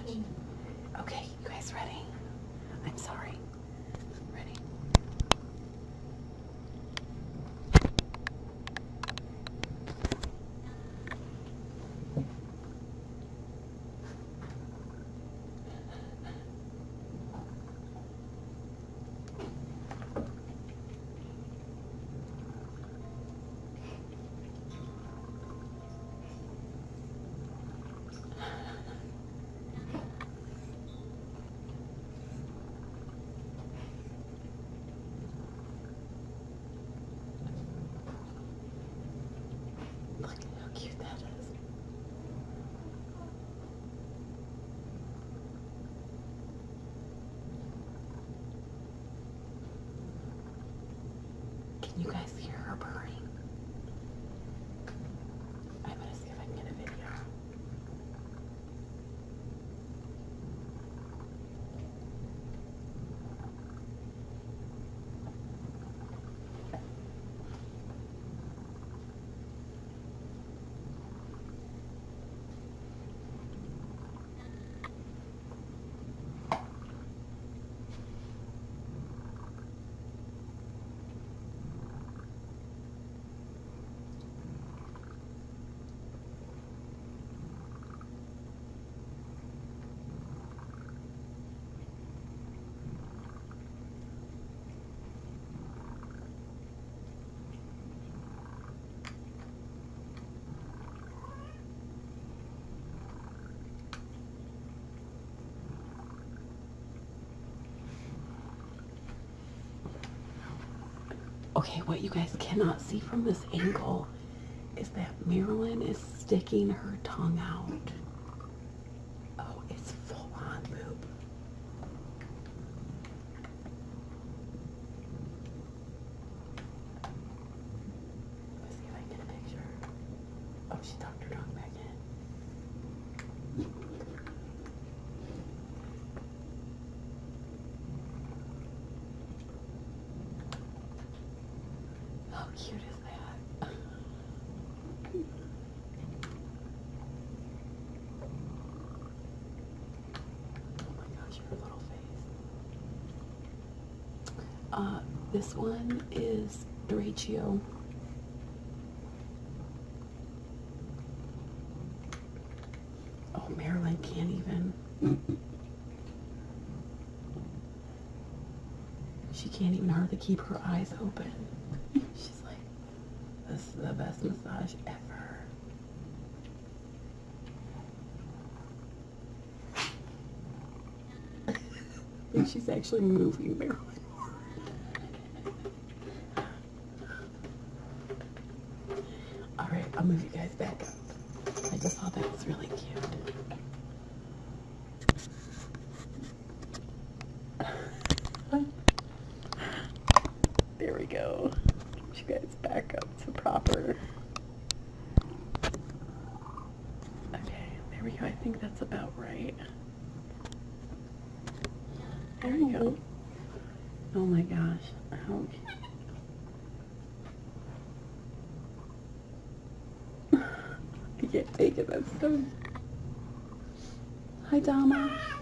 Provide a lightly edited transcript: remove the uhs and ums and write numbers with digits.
gosh. Okay, you guys ready? I'm sorry. Ready? Look how cute that is. Can you guys hear her purring? I'm gonna see if I can get a video. Okay, what you guys cannot see from this angle is that Marilyn is sticking her tongue out. Oh, it's full on poop. Let's see if I can get a picture. Oh, she tucked her tongue back in. How cute is that? Oh my gosh, her little face. This one is Ratio. Oh, Marilyn can't even. She can't even hardly keep her eyes open. She's like, this is the best massage ever. I think she's actually moving Marilyn. Alright, I'll move you guys back up. I just thought that was really cute. There we go. Get you guys back up to proper. Okay, there we go. I think that's about right. There you go. Oh my gosh. Okay. I can't take it. That's so... Hi, Alma.